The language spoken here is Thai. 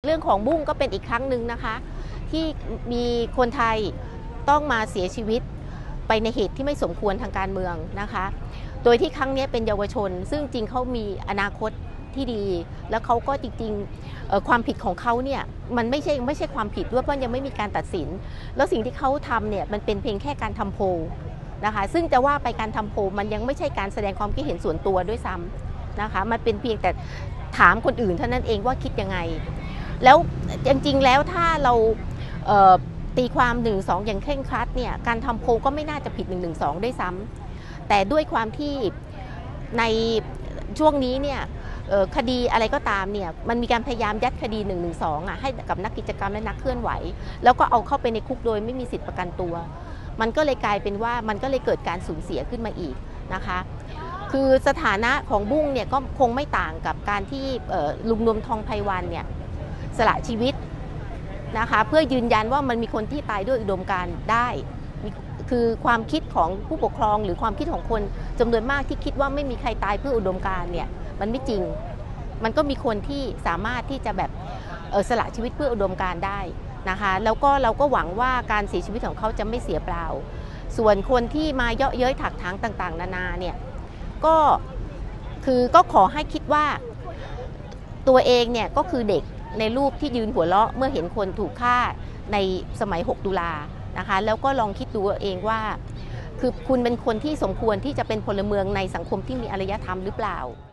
รื่องของบุ้งก็เป็นอีกครั้งหนึ่งนะคะที่มีคนไทยต้องมาเสียชีวิตไปในเหตุที่ไม่สมควรทางการเมืองนะคะโดยที่ครั้งนี้เป็นเยาวชนซึ่งจริงเขามีอนาคตที่ดีแล้วเขาก็จริงๆความผิดของเขาเนี่ยมันไม่ใช่ความผิดด้วยเพราะยังไม่มีการตัดสินแล้วสิ่งที่เขาทำเนี่ยมันเป็นเพียงแค่การทำโพลนะคะซึ่งจะว่าไปการทำโพลมันยังไม่ใช่การแสดงความคิดเห็นส่วนตัวด้วยซ้ำนะคะมันเป็นเพียงแต่ถามคนอื่นเท่านั้นเองว่าคิดยังไงแล้วจริงๆแล้วถ้าเราตีความ1-2อย่างเคร่งครัดเนี่ยการทำโพลก็ไม่น่าจะผิด1-1-2ด้วยซ้ำแต่ด้วยความที่ในช่วงนี้เนี่ยคดีอะไรก็ตามเนี่ยมันมีการพยายามยัดคดี1-1-2ให้กับนักกิจกรรมและนักเคลื่อนไหวแล้วก็เอาเข้าไปในคุกโดยไม่มีสิทธิประกันตัวมันก็เลยกลายเป็นว่ามันก็เลยเกิดการสูญเสียขึ้นมาอีกนะคะคือสถานะของบุ้งเนี่ยก็คงไม่ต่างกับการที่ลุงนวมทองไพวันเนี่ยสละชีวิตนะคะเพื่อยืนยันว่ามันมีคนที่ตายด้วยอุดมการณ์ได้คือความคิดของผู้ปกครองหรือความคิดของคนจำนวนมากที่คิดว่าไม่มีใครตายเพื่ออุดมการณ์เนี่ยมันไม่จริงมันก็มีคนที่สามารถที่จะแบบสละชีวิตเพื่ออุดมการณ์ได้นะคะแล้วก็เราก็หวังว่าการเสียชีวิตของเขาจะไม่เสียเปล่าส่วนคนที่มาเยาะเย้ยถักถางต่างๆนานาเนี่ยก็ขอให้คิดว่าตัวเองเนี่ยก็คือเด็กในรูปที่ยืนหัวเราะเมื่อเห็นคนถูกฆ่าในสมัย6 ตุลานะคะแล้วก็ลองคิดดูเองว่าคือคุณเป็นคนที่สมควรที่จะเป็นพลเมืองในสังคมที่มีอารยธรรมหรือเปล่า